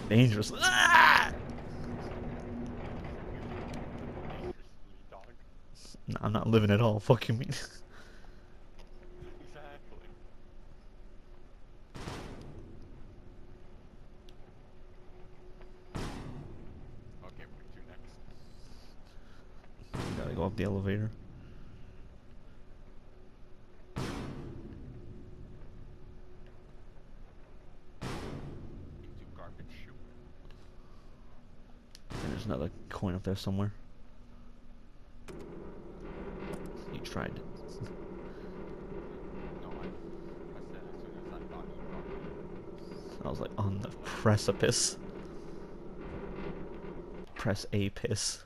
Dangerous. Ah! Dangerously, dog. Nah, I'm not living at all. Fuck you mean? Exactly. Okay, where to next? Gotta go up the elevator. Into garbage chute. And there's another coin up there somewhere. You tried it. No, I said as soon as I thought you probably. I was like on the precipice. Press A piss.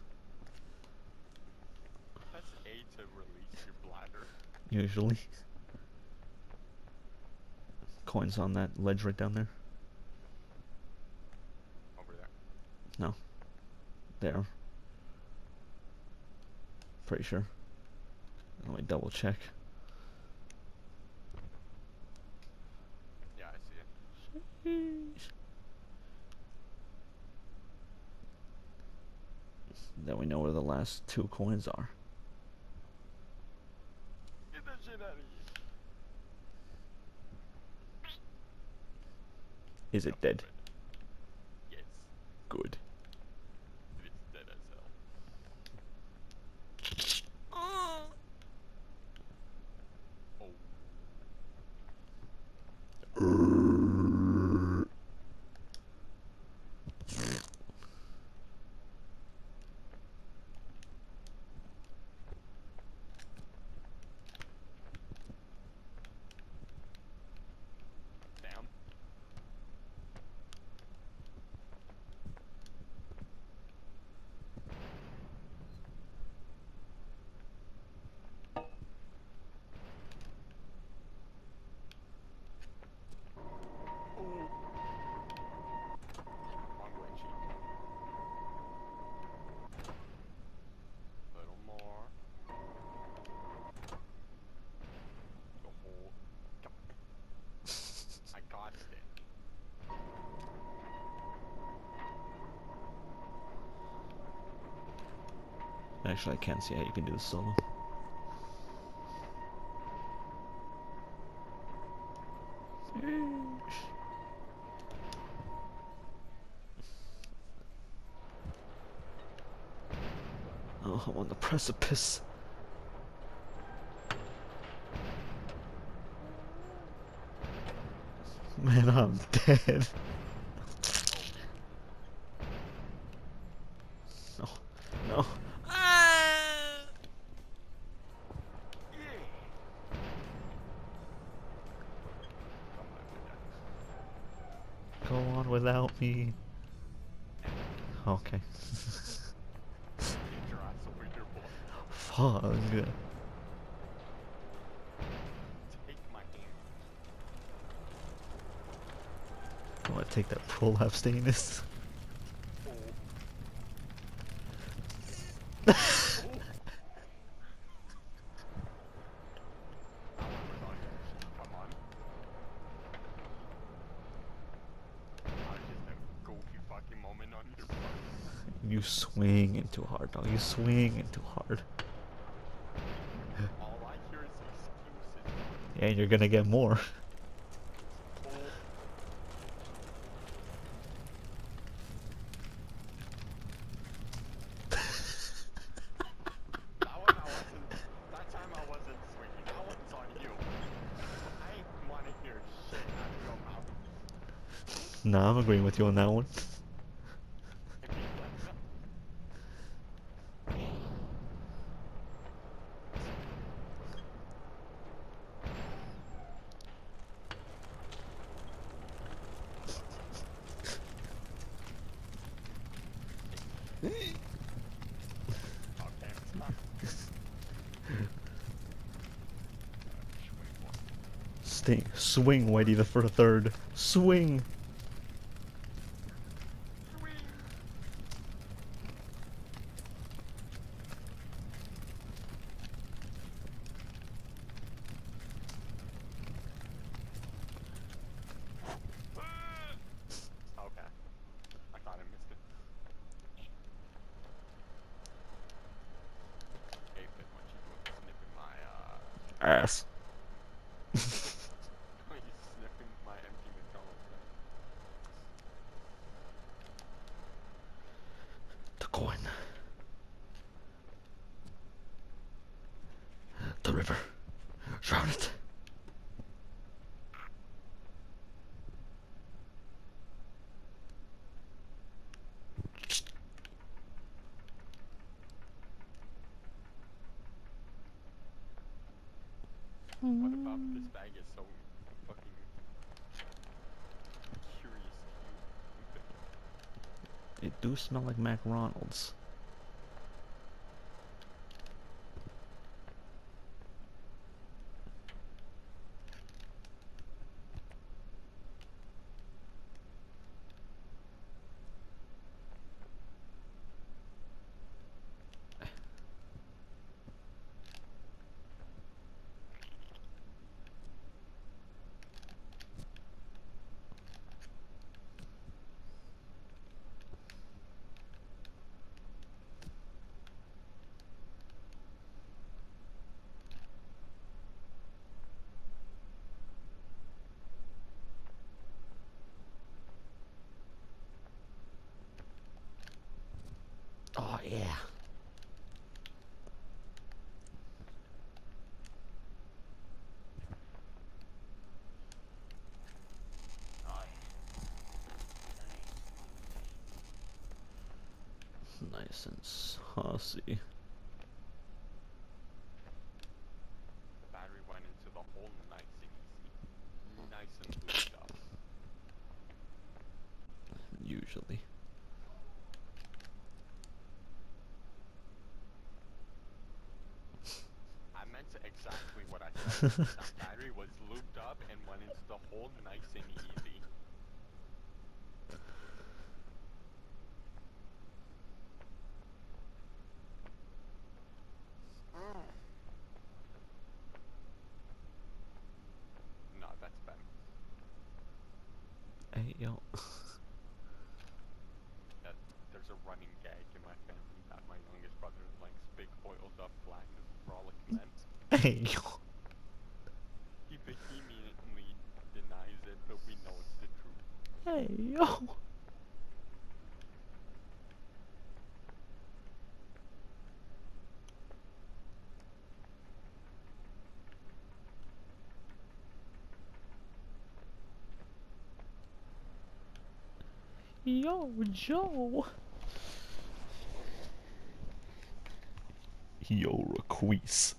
Press A to release your bladder. Usually. Coins on that ledge right down there. Over there. No. There. Pretty sure. Let me double check. Yeah, I see it. Then we know where the last 2 coins are. Get that shit out of here. Is it dead? Yes. Good. It's dead as hell. Oh. Damn. Ooh. Wrong way, cheap. Little more. The whole. I got it. Actually, I can't see how you can do this solo. Oh, I'm on the precipice. Man, I'm dead. No, no. Yeah. Go on without me. Okay. Get your ass over here, boy. Fuck. Take my hand. I want to take that prolapse stainless. Oh. That one was on your sheet. Come on. That was just a goofy fucking moment on your part. You swing in too hard, dog. You swing in too hard. All I hear is excuses. Yeah, and you're gonna get more. Oh. That one I wasn't. That time I wasn't swinging. That one's on you. I ain't wanna hear shit out of your mouth. Nah, I'm agreeing with you on that one. If you let that. Okay, stop. Swing, Whitey the for the third. Swing. Okay. ass. He's sniffing my empty McDonald's bag. The coin. The river. Drown it. What about this bag is so fucking curious to you? It do smell like McRonald's. Oh yeah. Nice and saucy. Battery went into the hole nice and easy. Nice and lubed up. Usually. I meant to exactly what I said. That battery was lubed up and went into the hole nice and easy. No, that's Ben. Hey yo. There's a running gag in my family that my youngest brother likes big oiled up black brolic men. Hey yo. He vehemently denies it, but we know it's the truth. Hey yo. Yo, Joe. Yo, Raquise.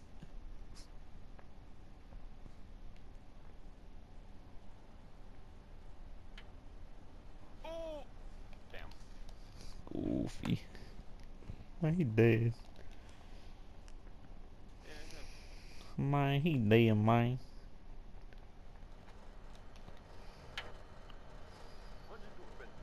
Oh! Damn. Goofy. He dead. Man, he dead, man. What you doing, Ben?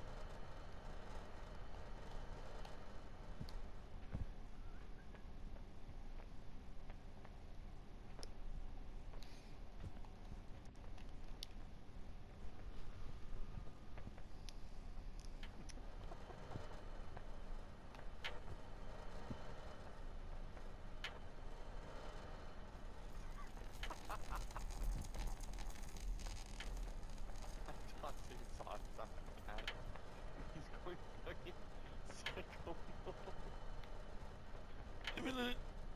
I tossed his sauce on the cat. He's going fucking psycho mode.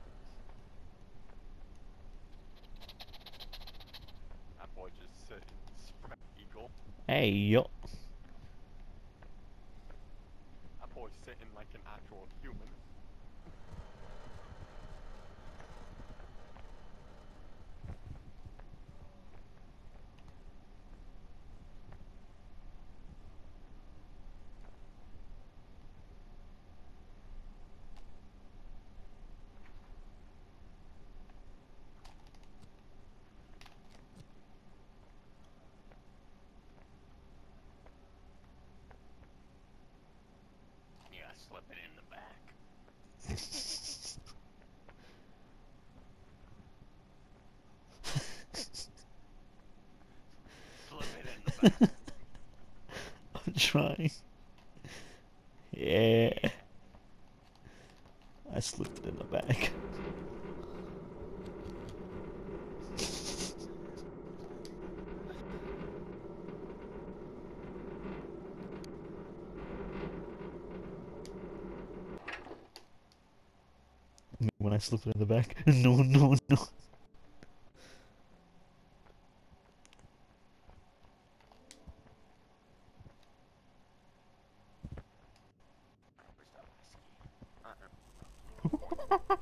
That boy just spread eagle. Hey yo. That boy's sitting like an actual human. Yeah, slip it in the back. Slip it in the back. I'm trying. Yeah. I slipped it in the back. Me when I slip it in the back. No, no, no. Where's that whiskey? Uh-uh.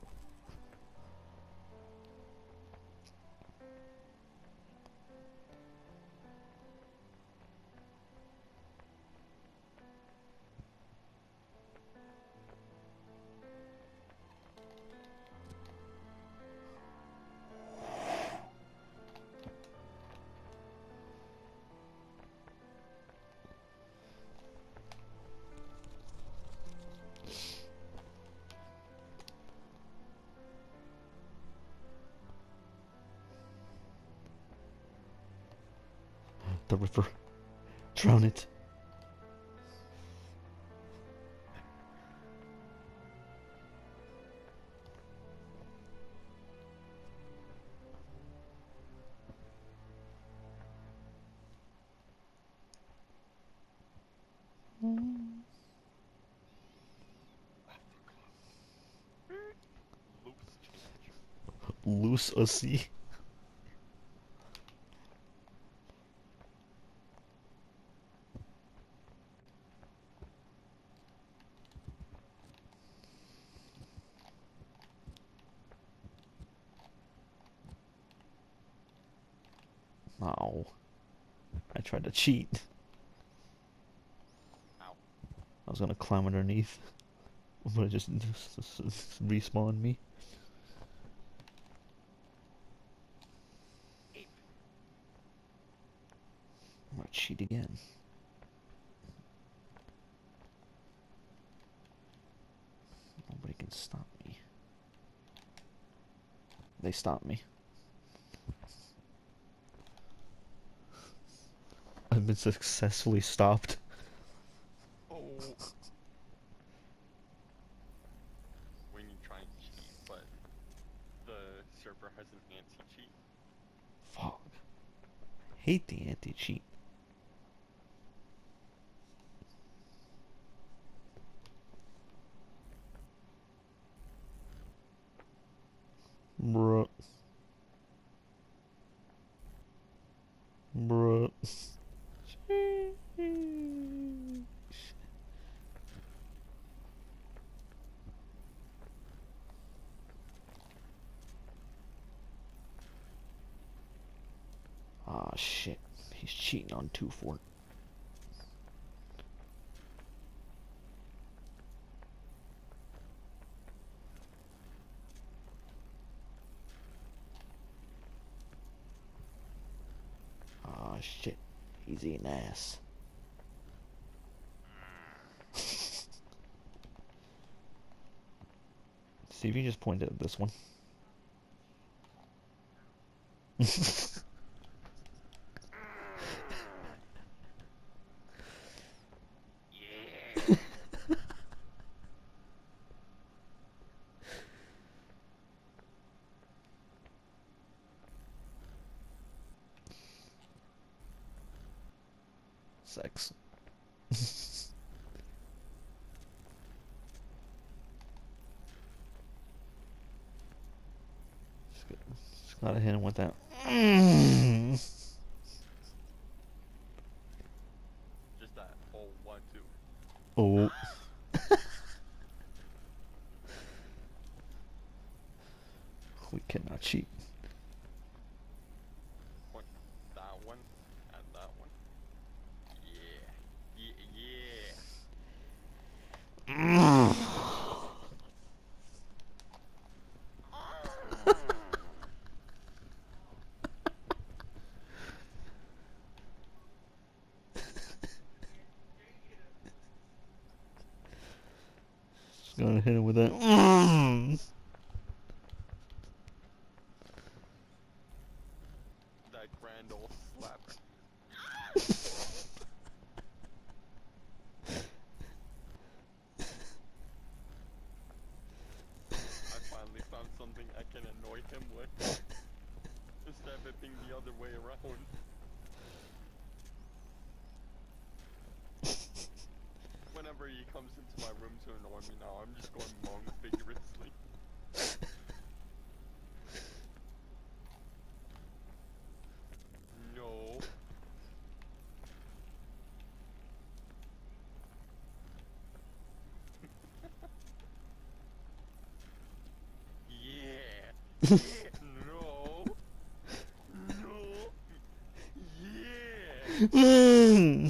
The river. Drown it. Loose change. Loose ussy. Ow. I tried to cheat. Ow. I was gonna climb underneath, but it just respawned me. Ape. I'm gonna cheat again. Nobody can stop me. They stopped me. I've been successfully stopped. Oh. When you try and cheat, but the server has an anti-cheat. Fuck. Hate the anti-cheat. Bruh. Bruh. Ah, shit. He's cheating on 2-Fort. Ah, shit. He's eating ass. See if you just pointed at this one. Yeah. Sex. Just gotta hit him with that. Just that whole 1-2. Oh. We cannot cheat. Point that one and that one. Yeah. Yeah. Just gonna hit him with that. That grand old slap. I finally found something I can annoy him with. Instead of it being the other way around. Whenever he comes into my room to annoy me now, I'm just going Hmong vigorously. Yeah. No. No. Yeah. Mm.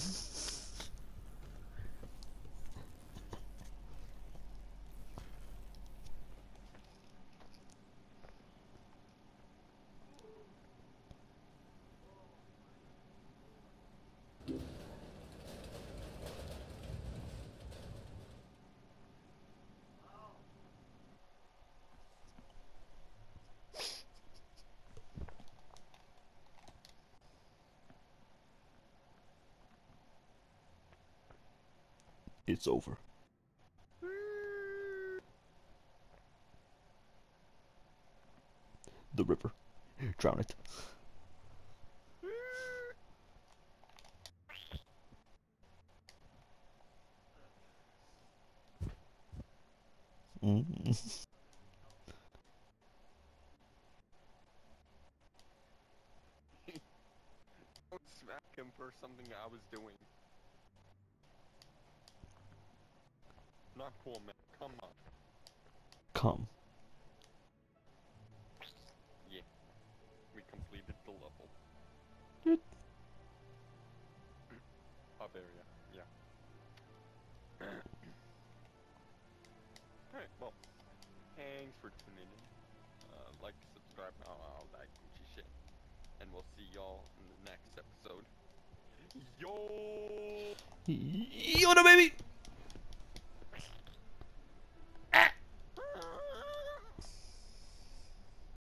It's over. The river. Drown it. Mm. Don't smack him for something I was doing. Not cool, man. Come on. Come. Yeah. We completed the level. Good. Up area. Yeah. Alright, well. Thanks for tuning in. Like, subscribe, all that Gucci shit. And we'll see y'all in the next episode. Yo! Yoda baby!